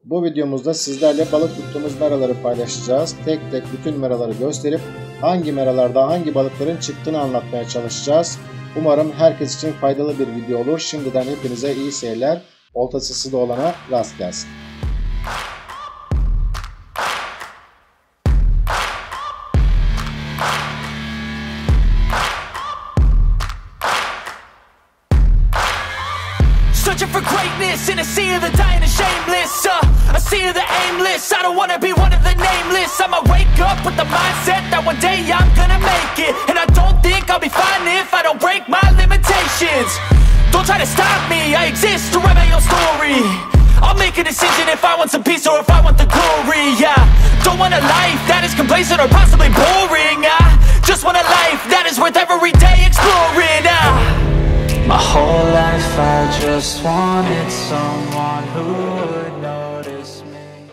Bu videomuzda sizlerle balık tuttuğumuz meraları paylaşacağız. Tek tek bütün meraları gösterip hangi meralarda hangi balıkların çıktığını anlatmaya çalışacağız. Umarım herkes için faydalı bir video olur. Şimdiden hepinize iyi seyirler. Oltasısı da olana rast gelsin. Searching for greatness in a sea of the dying and shameless, a sea of the aimless. I don't wanna be one of the nameless. I'ma wake up with the mindset that one day I'm gonna make it, and I don't think I'll be fine if I don't break my limitations. Don't try to stop me, I exist to write my own story. I'll make a decision if I want some peace or if I want the glory. Yeah, don't want a life that is complacent or possibly boring. I just want a life that is worth every day exploring. My whole life I just wanted someone who would notice me.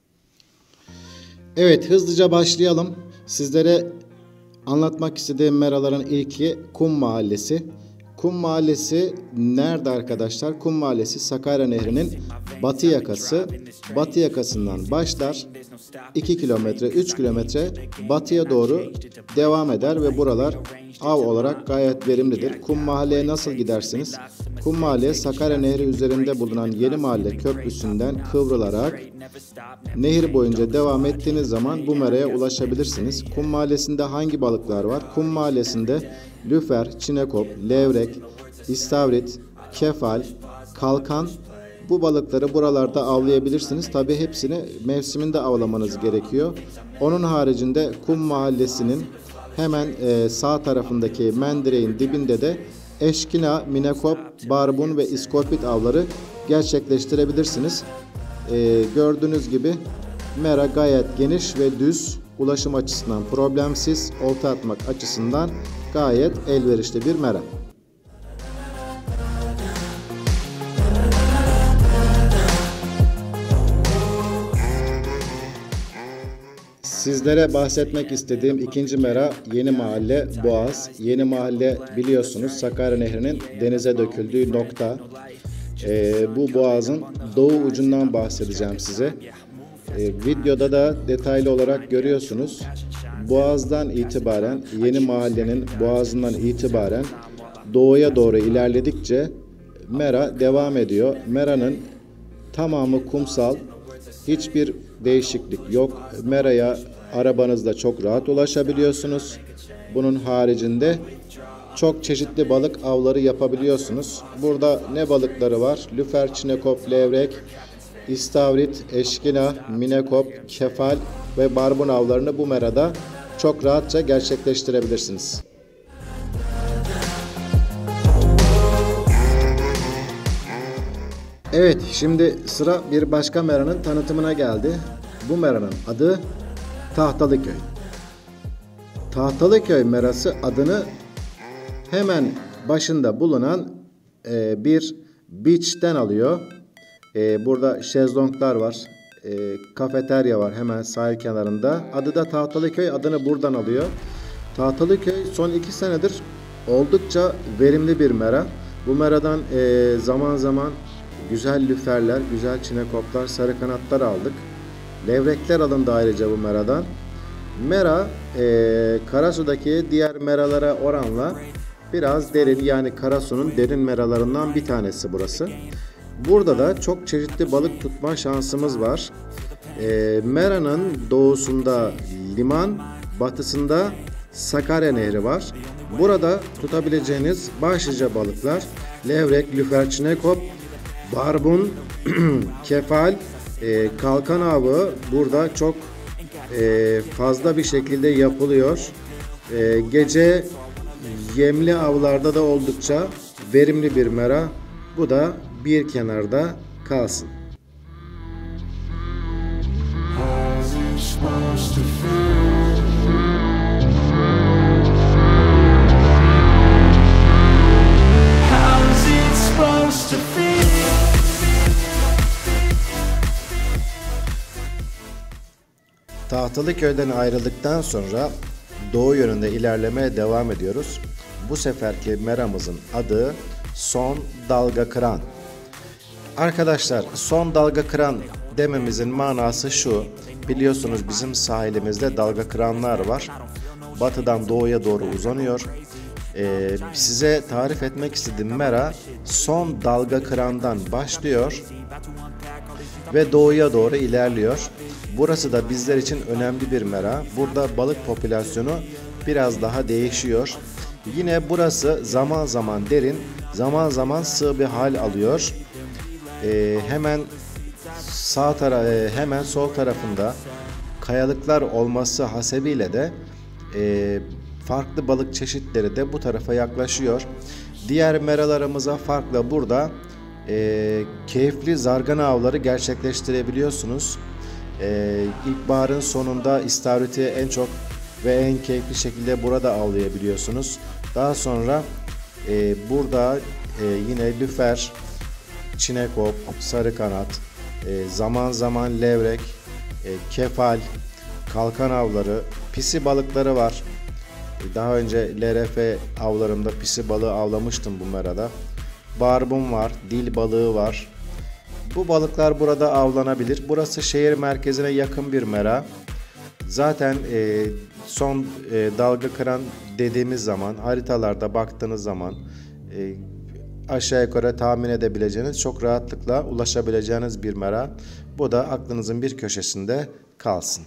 Evet, hızlıca başlayalım. Sizlere anlatmak istediğim meraların ilki Kum Mahallesi. Kum Mahallesi nerede arkadaşlar? Kum Mahallesi Sakarya Nehri'nin batı yakası. Batı yakasından başlar. 2 kilometre, 3 kilometre batıya doğru devam eder ve buralar av olarak gayet verimlidir. Kum Mahalle'ye nasıl gidersiniz? Kum Mahalle Sakarya Nehri üzerinde bulunan Yeni Mahalle Köprüsü'nden kıvrılarak nehir boyunca devam ettiğiniz zaman bu meraya ulaşabilirsiniz. Kum Mahallesi'nde hangi balıklar var? Kum Mahallesi'nde lüfer, çinekop, levrek, istavrit, kefal, kalkan, bu balıkları buralarda avlayabilirsiniz. Tabi hepsini mevsiminde avlamanız gerekiyor. Onun haricinde Kum Mahallesi'nin hemen sağ tarafındaki mendireğin dibinde de eşkina, minekop, barbun ve iskorpit avları gerçekleştirebilirsiniz. Gördüğünüz gibi mera gayet geniş ve düz, ulaşım açısından problemsiz, olta atmak açısından gayet elverişli bir mera. Sizlere bahsetmek istediğim ikinci mera Yeni Mahalle Boğaz. Yeni Mahalle biliyorsunuz Sakarya Nehri'nin denize döküldüğü nokta. Bu boğazın doğu ucundan bahsedeceğim size. Videoda da detaylı olarak görüyorsunuz. Boğazdan itibaren, Yeni Mahallenin boğazından itibaren doğuya doğru ilerledikçe mera devam ediyor. Meranın tamamı kumsal. Hiçbir değişiklik yok. Meraya arabanızla çok rahat ulaşabiliyorsunuz. Bunun haricinde çok çeşitli balık avları yapabiliyorsunuz. Burada ne balıkları var? Lüfer, çinekop, levrek, istavrit, eşkina, minekop, kefal ve barbun avlarını bu merada çok rahatça gerçekleştirebilirsiniz. Evet, şimdi sıra bir başka meranın tanıtımına geldi. Bu meranın adı Tahtalıköy. Tahtalıköy merası adını hemen başında bulunan bir beach'ten alıyor. Burada şezlonglar var, kafeterya var hemen sahil kenarında. Adı da Tahtalıköy, adını buradan alıyor. Tahtalıköy son 2 senedir oldukça verimli bir mera. Bu meradan zaman zaman güzel lüferler, güzel çinekoplar, sarı kanatlar aldık. Levrekler alındı ayrıca bu meradan. Mera Karasu'daki diğer meralara oranla biraz derin, yani Karasu'nun derin meralarından bir tanesi burası. Burada da çok çeşitli balık tutma şansımız var. Mera'nın doğusunda liman, batısında Sakarya Nehri var. Burada tutabileceğiniz başlıca balıklar levrek, lüfer, çinekop, barbun, kefal, kalkan avı burada çok fazla bir şekilde yapılıyor. Gece yemli avlarda da oldukça verimli bir mera. Bu da bir kenarda kalsın. Tahtalıköy'den ayrıldıktan sonra doğu yönünde ilerlemeye devam ediyoruz. Bu seferki meramızın adı Son Dalga Kıran. Arkadaşlar, son dalga kıran dememizin manası şu. Biliyorsunuz bizim sahilimizde dalga kıranlar var. Batıdan doğuya doğru uzanıyor. Size tarif etmek istediğim mera son dalga kırandan başlıyor ve doğuya doğru ilerliyor. Burası da bizler için önemli bir mera. Burada balık popülasyonu biraz daha değişiyor. Yine burası zaman zaman derin, zaman zaman sığ bir hal alıyor. Hemen hemen sol tarafında kayalıklar olması hasebiyle de farklı balık çeşitleri de bu tarafa yaklaşıyor. Diğer meralarımıza farkla burada keyifli zargana avları gerçekleştirebiliyorsunuz. İlkbaharın sonunda istavriti en çok ve en keyifli şekilde burada avlayabiliyorsunuz. Daha sonra burada yine lüfer, çinekop, sarı kanat, zaman zaman levrek, kefal, kalkan avları, pisi balıkları var. Daha önce LRF avlarımda pisi balığı avlamıştım bu merada. Barbun var, dil balığı var. Bu balıklar burada avlanabilir. Burası şehir merkezine yakın bir mera. Zaten son dalga kıran dediğimiz zaman, haritalarda baktığınız zaman aşağı yukarı tahmin edebileceğiniz, çok rahatlıkla ulaşabileceğiniz bir mera. Bu da aklınızın bir köşesinde kalsın.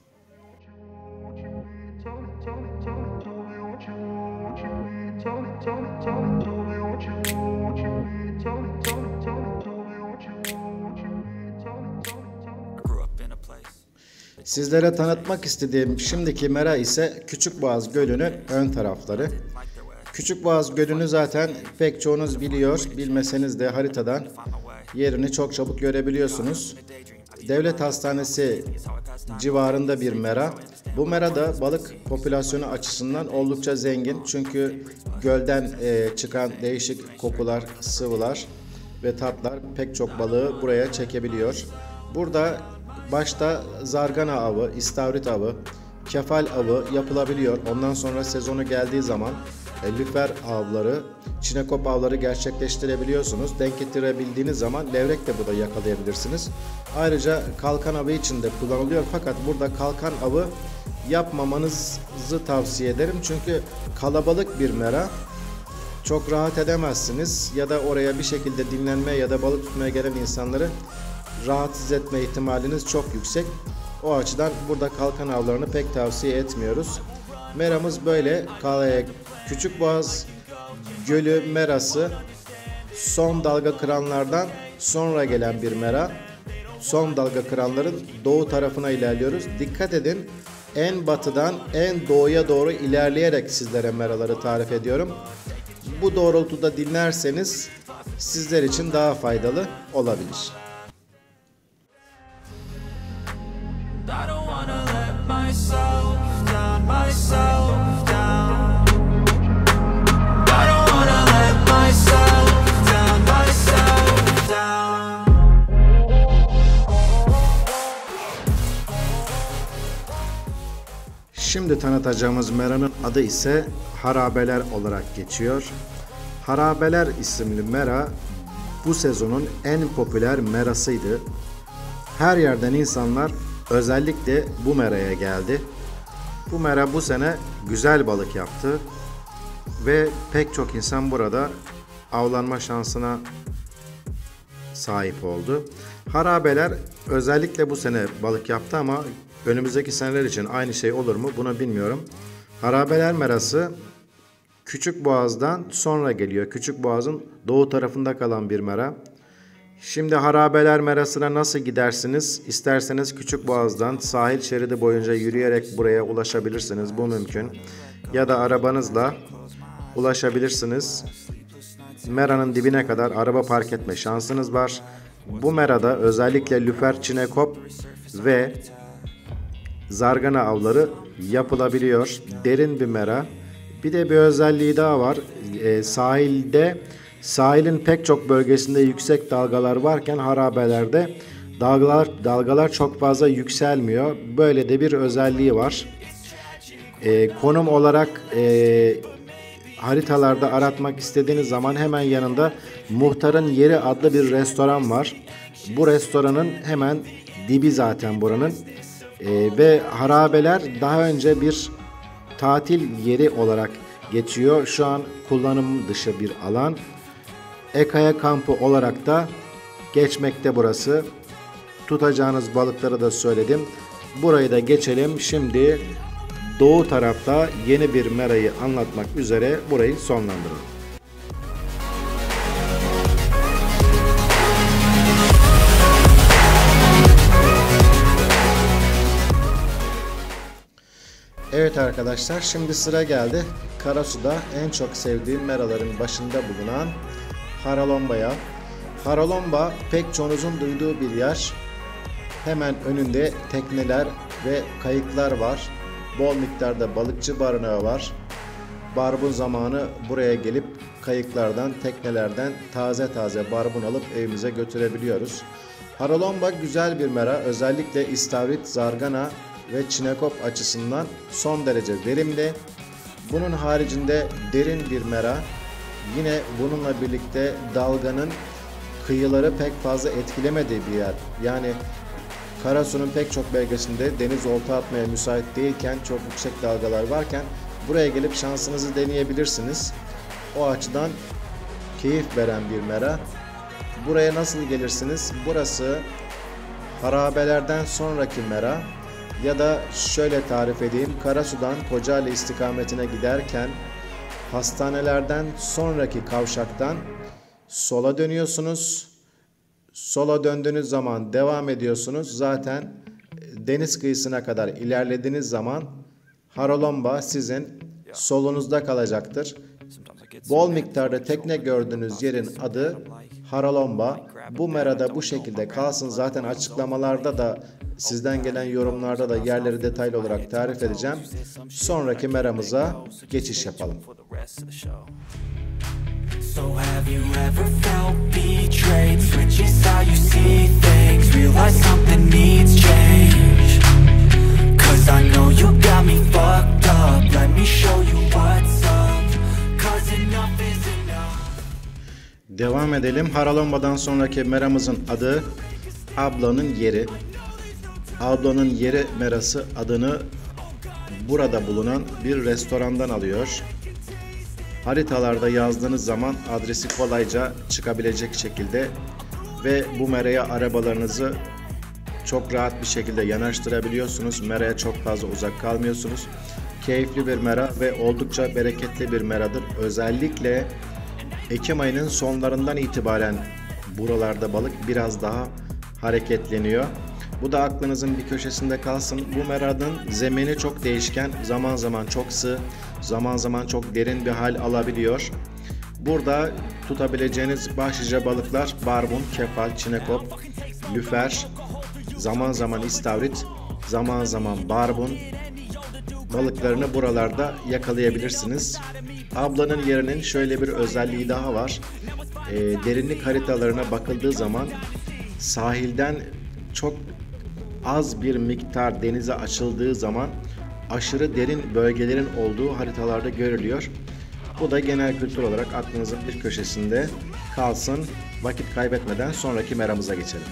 Sizlere tanıtmak istediğim şimdiki mera ise Küçükboğaz Gölü'nün ön tarafları. Küçükboğaz Gölü'nü zaten pek çoğunuz biliyor. Bilmeseniz de haritadan yerini çok çabuk görebiliyorsunuz. Devlet Hastanesi civarında bir mera. Bu mera da balık popülasyonu açısından oldukça zengin. Çünkü gölden çıkan değişik kokular, sıvılar ve tatlar pek çok balığı buraya çekebiliyor. Burada başta zargana avı, istavrit avı, kefal avı yapılabiliyor. Ondan sonra sezonu geldiği zaman lüfer avları, çinekop avları gerçekleştirebiliyorsunuz. Denk getirebildiğiniz zaman levrek de burada yakalayabilirsiniz. Ayrıca kalkan avı için de kullanılıyor. Fakat burada kalkan avı yapmamanızı tavsiye ederim. Çünkü kalabalık bir mera. Çok rahat edemezsiniz ya da oraya bir şekilde dinlenmeye ya da balık tutmaya gelen insanları rahatsız etme ihtimaliniz çok yüksek. O açıdan burada kalkan avlarını pek tavsiye etmiyoruz. Meramız böyle. Küçükboğaz Gölü merası son dalga kıranlardan sonra gelen bir mera. Son dalga kıranların doğu tarafına ilerliyoruz. Dikkat edin, en batıdan en doğuya doğru ilerleyerek sizlere meraları tarif ediyorum. Bu doğrultuda dinlerseniz sizler için daha faydalı olabilir. I don't wanna let myself down. I don't wanna let myself down. Şimdi tanıtacağımız meranın adı ise Harabeler olarak geçiyor. Harabeler isimli mera bu sezonun en popüler merasıydı. Her yerden insanlar özellikle bu meraya geldi. Bu mera bu sene güzel balık yaptı ve pek çok insan burada avlanma şansına sahip oldu. Harabeler özellikle bu sene balık yaptı ama önümüzdeki seneler için aynı şey olur mu bunu bilmiyorum. Harabeler merası Küçükboğaz'dan sonra geliyor. Küçükboğaz'ın doğu tarafında kalan bir mera. Şimdi Harabeler merasına nasıl gidersiniz? İsterseniz Küçükboğaz'dan sahil şeridi boyunca yürüyerek buraya ulaşabilirsiniz. Bu mümkün. Ya da arabanızla ulaşabilirsiniz. Meranın dibine kadar araba park etme şansınız var. Bu merada özellikle lüfer, çinekop ve zargana avları yapılabiliyor. Derin bir mera. Bir de bir özelliği daha var. Sahilin pek çok bölgesinde yüksek dalgalar varken harabelerde dalgalar çok fazla yükselmiyor. Böyle de bir özelliği var. Konum olarak haritalarda aratmak istediğiniz zaman hemen yanında Muhtarın Yeri adlı bir restoran var. Bu restoranın hemen dibi zaten buranın. Ve harabeler daha önce bir tatil yeri olarak geçiyor. Şu an kullanım dışı bir alan. Ekaya kampı olarak da geçmekte burası. Tutacağınız balıkları da söyledim. Burayı da geçelim. Şimdi doğu tarafta yeni bir merayı anlatmak üzere burayı sonlandıralım. Evet arkadaşlar, şimdi sıra geldi Karasu'da en çok sevdiğim meraların başında bulunan Haralomba'ya. Haralomba pek çoğunuzun duyduğu bir yer. Hemen önünde tekneler ve kayıklar var. Bol miktarda balıkçı barınağı var. Barbun zamanı buraya gelip kayıklardan, teknelerden taze taze barbun alıp evimize götürebiliyoruz. Haralomba güzel bir mera. Özellikle istavrit, zargana ve çinekop açısından son derece verimli. Bunun haricinde derin bir mera. Yine bununla birlikte dalganın kıyıları pek fazla etkilemediği bir yer. Yani Karasu'nun pek çok bölgesinde deniz olta atmaya müsait değilken, çok yüksek dalgalar varken buraya gelip şansınızı deneyebilirsiniz. O açıdan keyif veren bir mera. Buraya nasıl gelirsiniz? Burası harabelerden sonraki mera. Ya da şöyle tarif edeyim, Karasu'dan Kocaeli istikametine giderken hastanelerden sonraki kavşaktan sola dönüyorsunuz. Sola döndüğünüz zaman devam ediyorsunuz. Zaten deniz kıyısına kadar ilerlediğiniz zaman Haralomba sizin solunuzda kalacaktır. Bol miktarda tekne gördüğünüz yerin adı Haralomba. Bu merada bu şekilde kalsın. Zaten açıklamalarda da sizden gelen yorumlarda da yerleri detaylı olarak tarif edeceğim. Sonraki meramıza geçiş yapalım. So have you ever felt betrayed? Switches how you see things. Realize something needs change. 'Cause I know you got me fucked up. Let me show you what's up. 'Cause enough is enough. Devam edelim. Haralomba'dan sonraki meramızın adı Ablanın Yeri. Ablanın Yeri merası adını burada bulunan bir restorandan alıyor. Haritalarda yazdığınız zaman adresi kolayca çıkabilecek şekilde ve bu meraya arabalarınızı çok rahat bir şekilde yanaştırabiliyorsunuz. Meraya çok fazla uzak kalmıyorsunuz. Keyifli bir mera ve oldukça bereketli bir meradır. Özellikle Ekim ayının sonlarından itibaren buralarda balık biraz daha hareketleniyor. Bu da aklınızın bir köşesinde kalsın. Bu meranın zemini çok değişken, zaman zaman çok sığ, zaman zaman çok derin bir hal alabiliyor. Burada tutabileceğiniz başlıca balıklar barbun, kefal, çinekop, lüfer, zaman zaman istavrit, zaman zaman barbun balıklarını buralarda yakalayabilirsiniz. Ablanın Yeri'nin şöyle bir özelliği daha var. Derinlik haritalarına bakıldığı zaman sahilden çok az bir miktar denize açıldığı zaman aşırı derin bölgelerin olduğu haritalarda görülüyor. Bu da genel kültür olarak aklınızın bir köşesinde kalsın. Vakit kaybetmeden sonraki meramıza geçelim.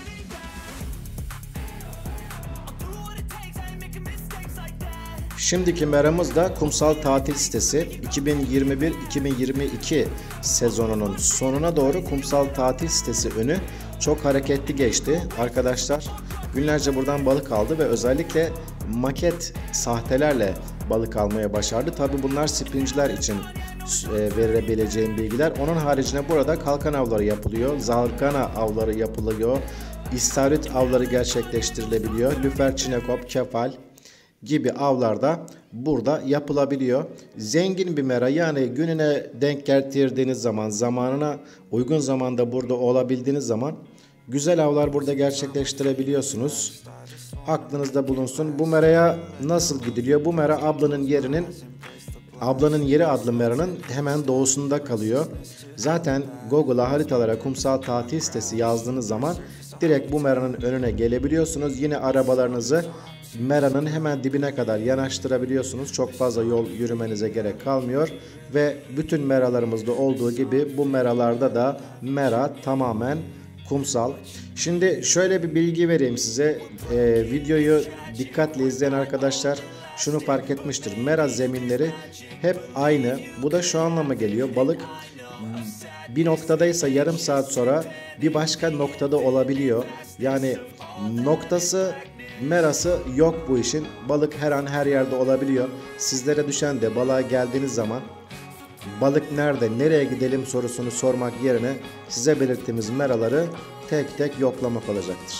Şimdiki meramız da kumsal tatil sitesi. 2021-2022 sezonunun sonuna doğru kumsal tatil sitesi önü çok hareketli geçti. Arkadaşlar günlerce buradan balık aldı ve özellikle maket sahtelerle balık almaya başardı. Tabi bunlar spinciler için verebileceğim bilgiler. Onun haricinde burada kalkan avları yapılıyor, zargana avları yapılıyor, istavrit avları gerçekleştirilebiliyor, lüfer, çinekop, kefal gibi avlar da burada yapılabiliyor. Zengin bir mera, yani gününe denk getirdiğiniz zaman, zamanına uygun zamanda burada olabildiğiniz zaman güzel avlar burada gerçekleştirebiliyorsunuz. Aklınızda bulunsun. Bu meraya nasıl gidiliyor? Bu mera Ablanın Yeri adlı meranın hemen doğusunda kalıyor. Zaten Google'a, haritalara kumsal tatil sitesi yazdığınız zaman direkt bu meranın önüne gelebiliyorsunuz. Yine arabalarınızı meranın hemen dibine kadar yanaştırabiliyorsunuz. Çok fazla yol yürümenize gerek kalmıyor. Ve bütün meralarımızda olduğu gibi bu meralarda da mera tamamen kumsal. Şimdi şöyle bir bilgi vereyim size. Videoyu dikkatle izleyen arkadaşlar şunu fark etmiştir. Mera zeminleri hep aynı. Bu da şu anlama geliyor. Balık bir noktadaysa yarım saat sonra bir başka noktada olabiliyor. Yani noktası, merası yok bu işin. Balık her an her yerde olabiliyor. Sizlere düşen de balığa geldiğiniz zaman balık nerede, nereye gidelim sorusunu sormak yerine size belirttiğimiz meraları tek tek yoklamak olacaktır.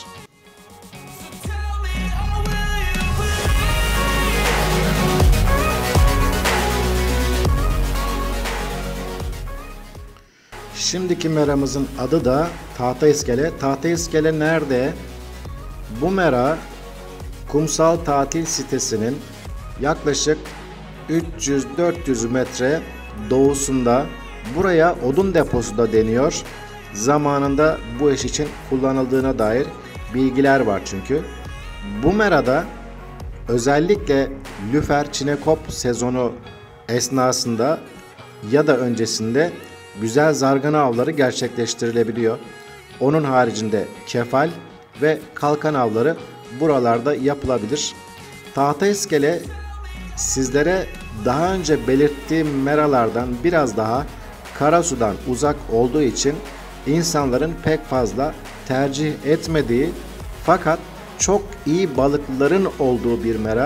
Şimdiki meramızın adı da tahta iskele. Tahta iskele nerede? Bu mera kumsal tatil sitesinin yaklaşık 300-400 metre doğusunda. Buraya odun deposu da deniyor. Zamanında bu iş için kullanıldığına dair bilgiler var çünkü. Bu merada özellikle lüfer çinekop sezonu esnasında ya da öncesinde güzel zargana avları gerçekleştirilebiliyor. Onun haricinde kefal ve kalkan avları buralarda yapılabilir. Tahta iskele sizlere daha önce belirttiğim meralardan biraz daha karasudan uzak olduğu için insanların pek fazla tercih etmediği fakat çok iyi balıkların olduğu bir mera.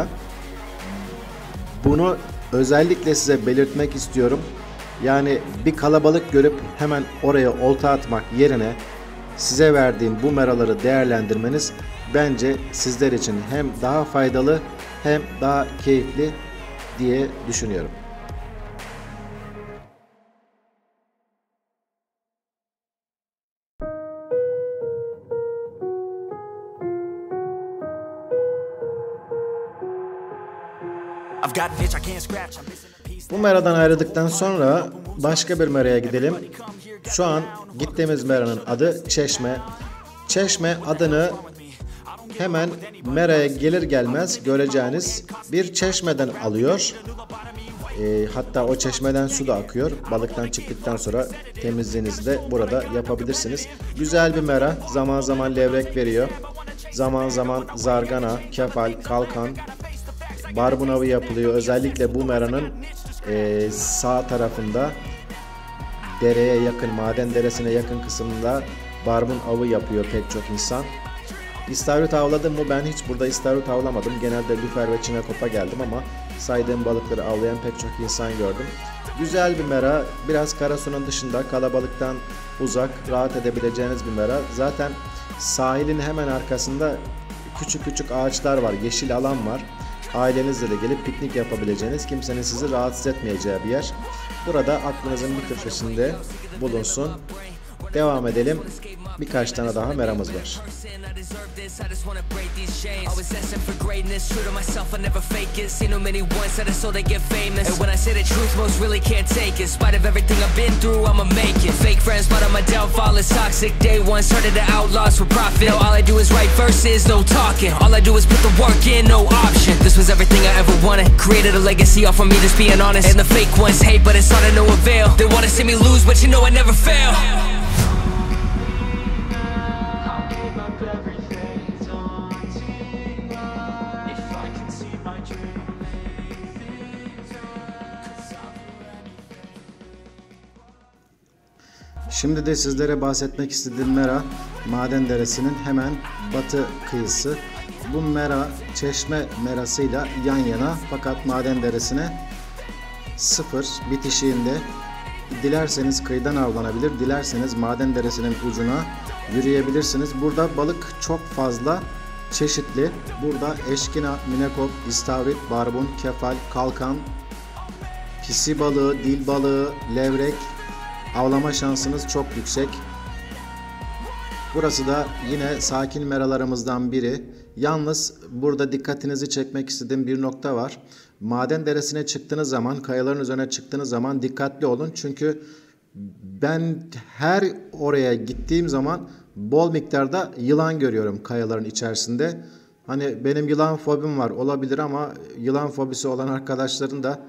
Bunu özellikle size belirtmek istiyorum. Yani bir kalabalık görüp hemen oraya olta atmak yerine size verdiğim bu meraları değerlendirmeniz bence sizler için hem daha faydalı hem daha keyifli diye düşünüyorum. Bu meradan ayrıldıktan sonra başka bir meraya gidelim. Şu an gittiğimiz meranın adı Çeşme. Çeşme adını hemen meraya gelir gelmez göreceğiniz bir çeşmeden alıyor. Hatta o çeşmeden su da akıyor. Balıktan çıktıktan sonra temizliğinizi de burada yapabilirsiniz. Güzel bir mera. Zaman zaman levrek veriyor. Zaman zaman zargana, kefal, kalkan, barbun avı yapılıyor. Özellikle bu meranın sağ tarafında dereye yakın, maden deresine yakın kısmında barbun avı yapıyor pek çok insan. İstavrit avladım mı? Ben hiç burada istavrit avlamadım. Genelde lüfer ve çinekop'a geldim ama saydığım balıkları avlayan pek çok insan gördüm. Güzel bir mera. Biraz karasunun dışında, kalabalıktan uzak, rahat edebileceğiniz bir mera. Zaten sahilin hemen arkasında küçük küçük ağaçlar var, yeşil alan var. Ailenizle de gelip piknik yapabileceğiniz, kimsenin sizi rahatsız etmeyeceği bir yer. Burada aklınızın bir köşesinde bulunsun. Devam edelim. Birkaç tane daha meramız var. Şimdi de sizlere bahsetmek istediğim mera Maden Deresi'nin hemen batı kıyısı. Bu mera Çeşme merasıyla yan yana fakat Maden Deresi'ne sıfır bitişiğinde. Dilerseniz kıyıdan avlanabilir, dilerseniz Maden Deresi'nin ucuna yürüyebilirsiniz. Burada balık çok fazla çeşitli. Burada eşkina, minekop, istavrit, barbun, kefal, kalkan, pisi balığı, dil balığı, levrek, avlama şansınız çok yüksek. Burası da yine sakin meralarımızdan biri. Yalnız burada dikkatinizi çekmek istediğim bir nokta var. Maden Deresi'ne çıktığınız zaman, kayaların üzerine çıktığınız zaman dikkatli olun. Çünkü ben her oraya gittiğim zaman bol miktarda yılan görüyorum kayaların içerisinde. Hani benim yılan fobim var olabilir ama yılan fobisi olan arkadaşların da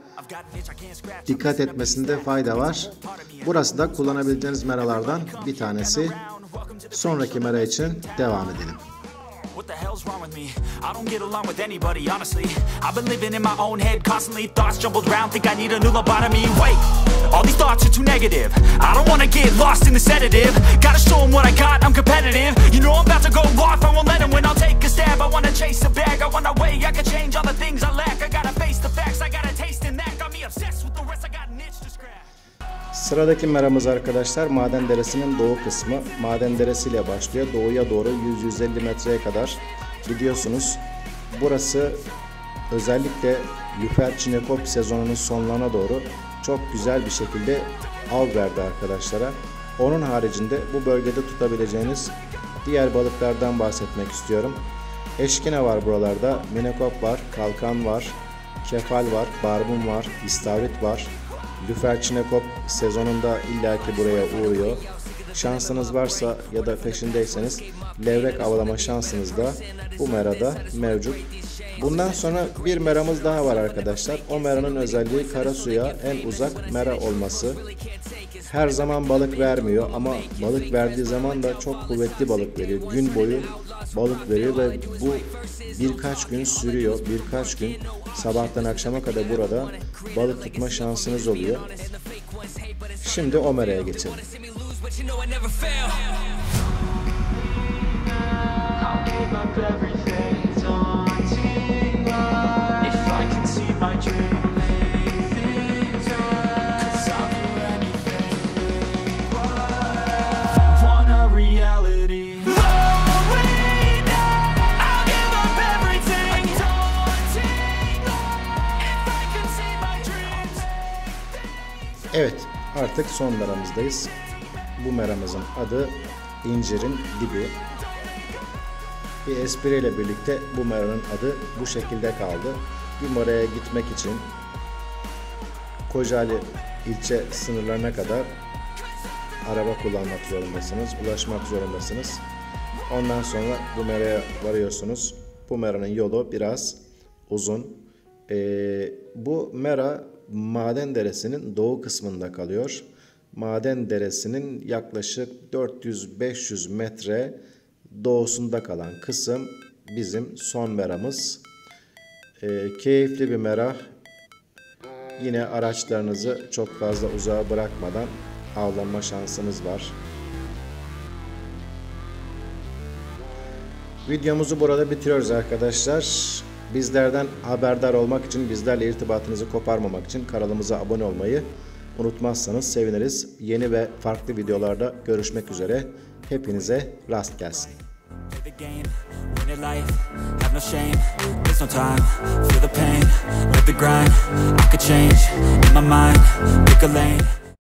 dikkat etmesinde fayda var. Burası da kullanabileceğiniz meralardan bir tanesi. sonraki mera için devam edelim. What the hell's wrong with me? I don't get along with anybody, honestly. I've been living in my own head constantly. Thoughts jumbled around, think I need a new lobotomy. Wait, all these thoughts are too negative. I don't wanna get lost in the sedative. Gotta show them what I got, I'm competitive. You know I'm about to go off, I won't let them win. I'll take a stab, I wanna chase a bag. I wanna weigh, I can change all the things I lack. I gotta face the facts, I gotta taste in that. Got me obsessed with the rest, I got an itch to scratch. Sıradaki meramız arkadaşlar Maden Deresi'nin doğu kısmı. Maden Deresi ile başlıyor. Doğuya doğru 100-150 metreye kadar gidiyorsunuz. Burası özellikle Lüfer-Çinekop sezonunun sonlarına doğru çok güzel bir şekilde av verdi arkadaşlara. Onun haricinde bu bölgede tutabileceğiniz diğer balıklardan bahsetmek istiyorum. Eşkine var buralarda, minekop var, kalkan var, kefal var, barbun var, istavrit var. Lüfer-Çinekop sezonunda illaki buraya uğruyor. Şansınız varsa ya da peşindeyseniz levrek avlama şansınız da bu merada mevcut. Bundan sonra bir meramız daha var arkadaşlar. O meranın özelliği karasuya en uzak mera olması. Her zaman balık vermiyor ama balık verdiği zaman da çok kuvvetli balık veriyor. Gün boyu balık veriyor ve bu birkaç gün sürüyor. Birkaç gün sabahtan akşama kadar burada balık tutma şansınız oluyor. Şimdi o meraya geçelim. Evet, artık son meramızdayız. Bu meramızın adı İncir'in Dibi. Bir espriyle birlikte bu meranın adı bu şekilde kaldı. Bir meraya gitmek için Kocaeli ilçe sınırlarına kadar araba kullanmak zorundasınız, ulaşmak zorundasınız. Ondan sonra bu meraya varıyorsunuz. Bu meranın yolu biraz uzun. Bu mera Maden Deresi'nin doğu kısmında kalıyor. Maden Deresi'nin yaklaşık 400-500 metre doğusunda kalan kısım bizim son meramız. Keyifli bir mera. Yine araçlarınızı çok fazla uzağa bırakmadan avlanma şansınız var. Videomuzu burada bitiriyoruz arkadaşlar. Bizlerden haberdar olmak için, bizlerle irtibatınızı koparmamak için kanalımıza abone olmayı unutmazsanız seviniriz. Yeni ve farklı videolarda görüşmek üzere. Hepinize rast gelsin.